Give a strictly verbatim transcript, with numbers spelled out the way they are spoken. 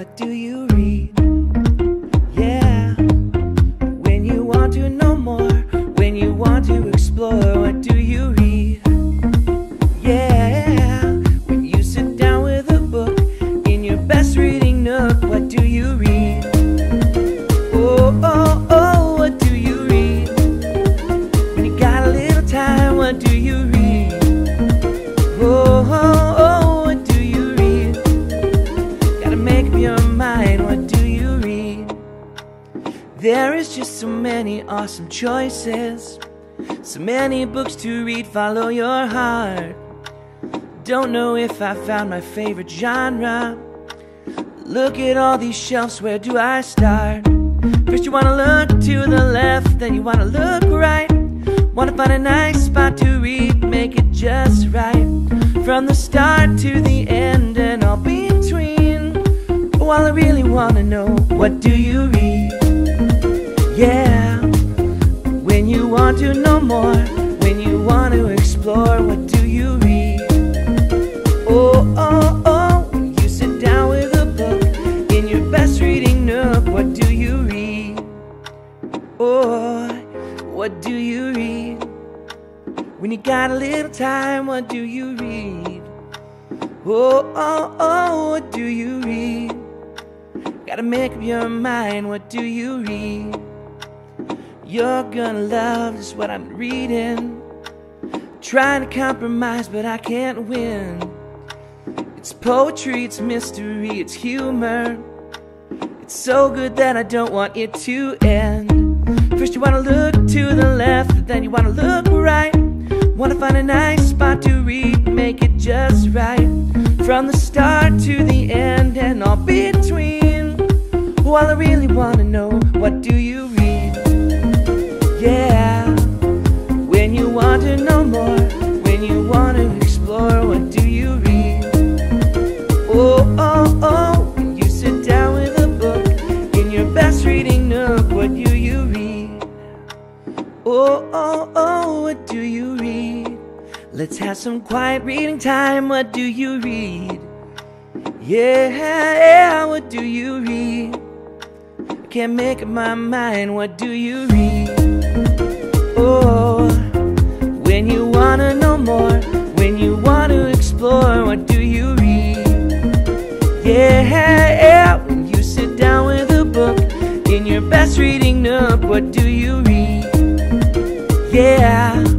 what do you read? Yeah, when you want to know more, when you want to explore, what do you read? Yeah, when you sit down with a book in your best reading nook, what do you read? Oh, oh, oh, what do you read? When you got a little time, what do you read? Oh, oh, oh, what do you read? Gotta make up your mind, what do you read? There is just so many awesome choices, so many books to read, follow your heart. Don't know if I found my favorite genre. Look at all these shelves, where do I start? First you wanna look to the left, then you wanna look right. Wanna find a nice spot to read, make it just right. From the start to the end and all between. Well, I really wanna know, what do you read? Yeah, when you want to know more, when you want to explore, what do you read? Oh, oh, oh, when you sit down with a book in your best reading nook, what do you read? Oh, what do you read? When you got a little time, what do you read? Oh, oh, oh, what do you read? Gotta make up your mind, what do you read? You're gonna love just what I'm reading. Trying to compromise, but I can't win. It's poetry, it's mystery, it's humor. It's so good that I don't want it to end. First you wanna look to the left, then you wanna look right. Wanna find a nice spot to read, make it just right. From the start to the end and all between. Well, I really wanna know, what do you read? Yeah, when you want to know more, when you want to explore, what do you read? Oh, oh, oh, when you sit down with a book in your best reading nook, what do you read? Oh, oh, oh, what do you read? Let's have some quiet reading time, what do you read? Yeah, yeah, what do you read? I can't make up my mind, what do you read? Oh, when you wanna know more, when you want to explore, what do you read? Yeah, yeah, when you sit down with a book in your best reading nook, what do you read? Yeah.